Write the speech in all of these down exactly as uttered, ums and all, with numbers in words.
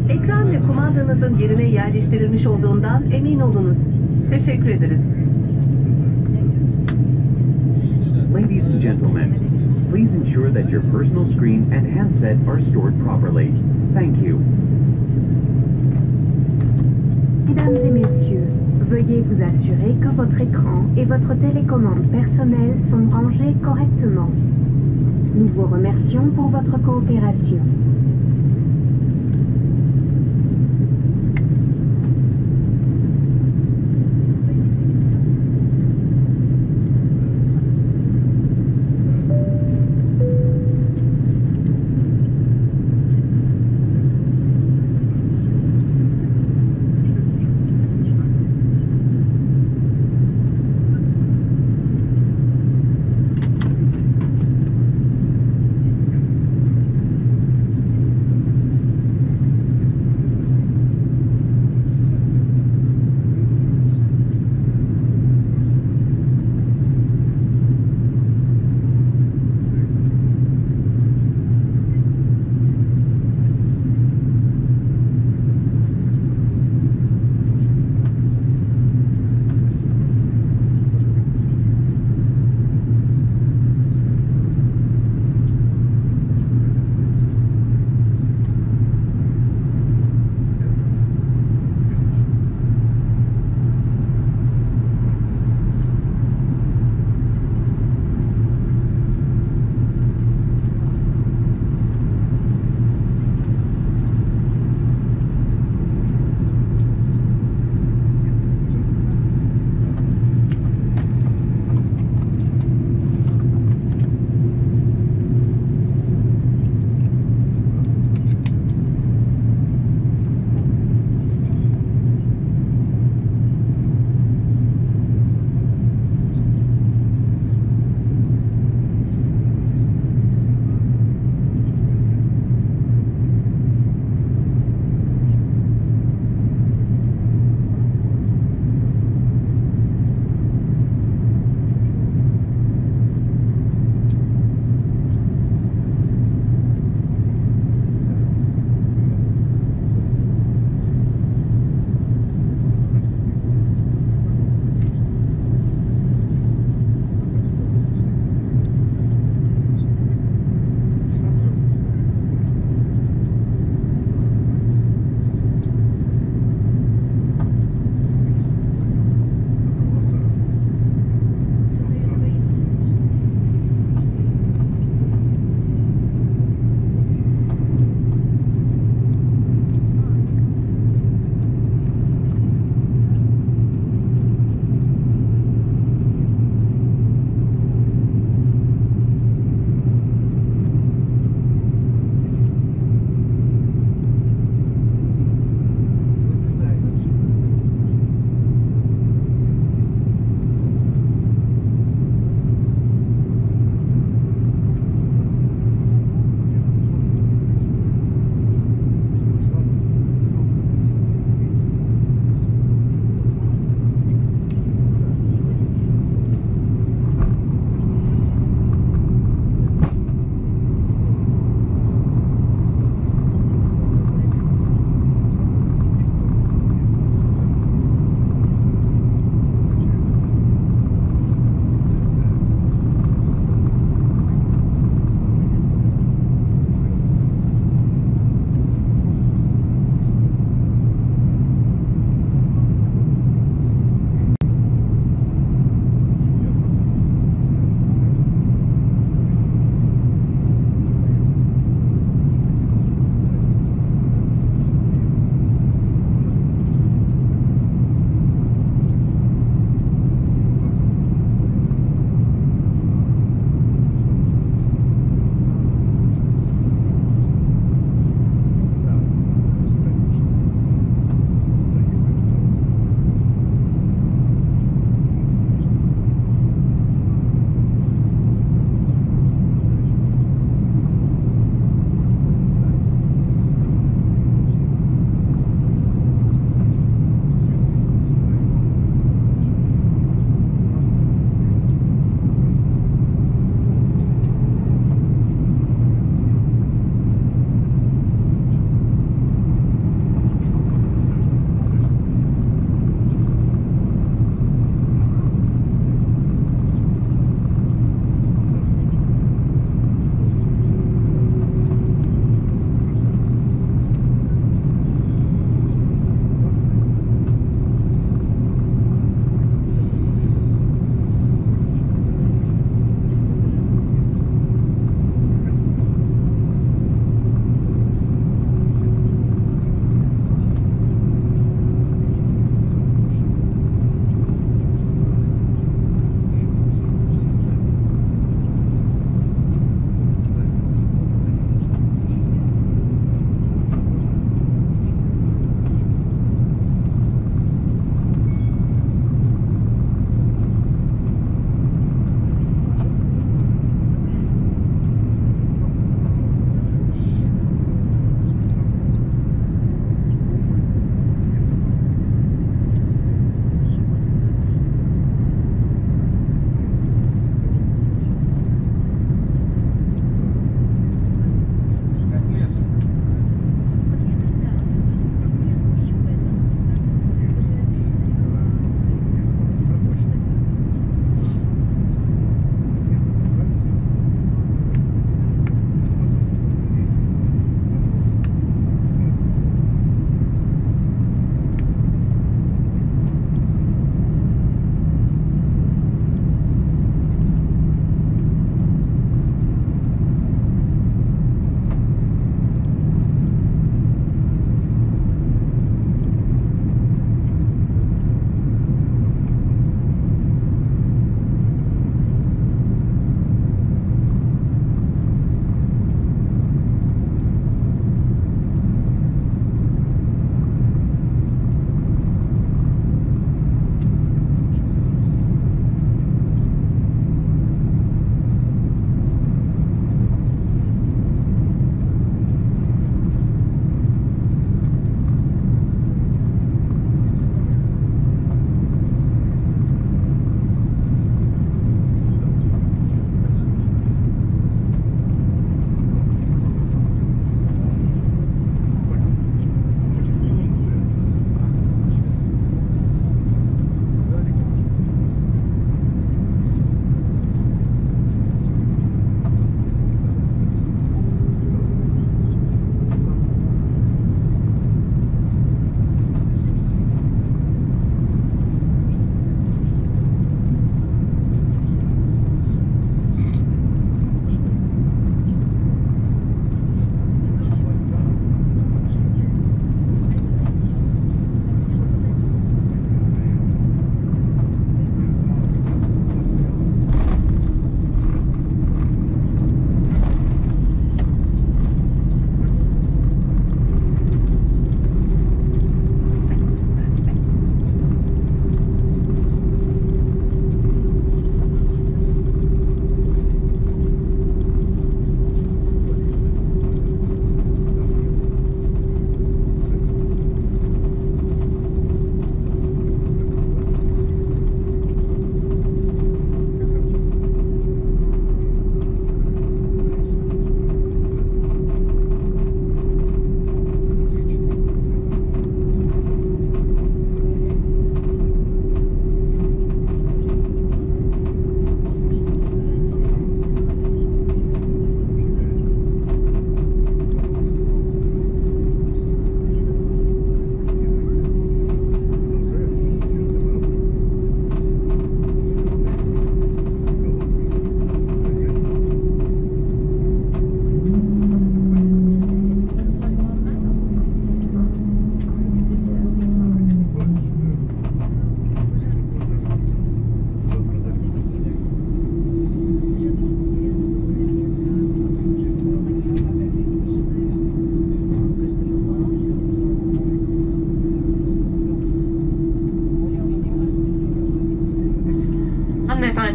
Ekran ve kumandanızın yerine yerleştirilmiş olduğundan emin olunuz. Teşekkür ederiz. Ladies and gentlemen, please ensure that your personal screen and handset are stored properly. Thank you. Mesdames et messieurs, veuillez vous assurer que votre écran et votre télécommande personnelle sont rangés correctement. Nous vous remercions pour votre coopération.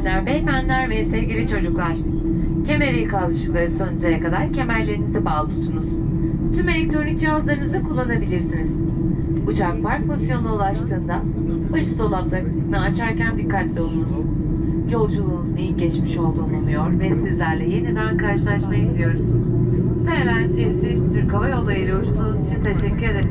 hanımefendiler, beyefendiler ve sevgili çocuklar. Kemer ilk alışıkları sonuncaya kadar kemerlerinizi bağlı tutunuz. Tüm elektronik cihazlarınızı kullanabilirsiniz. Uçak park pozisyonuna ulaştığında başı dolaplarını açarken dikkatli olunuz. Yolculuğunuzun iyi geçmiş olduğunu umuyor ve sizlerle yeniden karşılaşmayı diliyoruz. Airlines C S Türk Hava Yolları ile uçtuğunuz için teşekkür ederiz.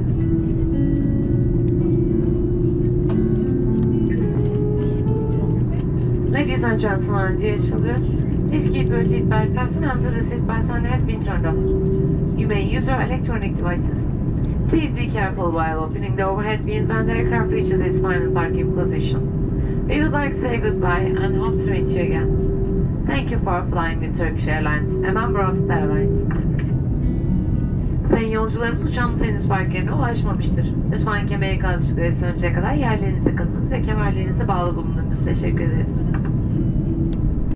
Ladies and gentlemen, dear children, please keep your seatbelt fastened until the seatbelt sign has been turned off. You may use your electronic devices. Please be careful while opening the overhead bins when the aircraft reaches its final parking position. We would like to say goodbye and hope to meet you again. Thank you for flying with Turkish Airlines, a member of Star Alliance. Sayın yolcularımız, uçağımız henüz park yerine ulaşmamıştır. Lütfen kemer ilk alışıkları sönecek kadar yerlerinize kalınız ve kemerlerinizi bağlı bulununuz. Teşekkür ederiz.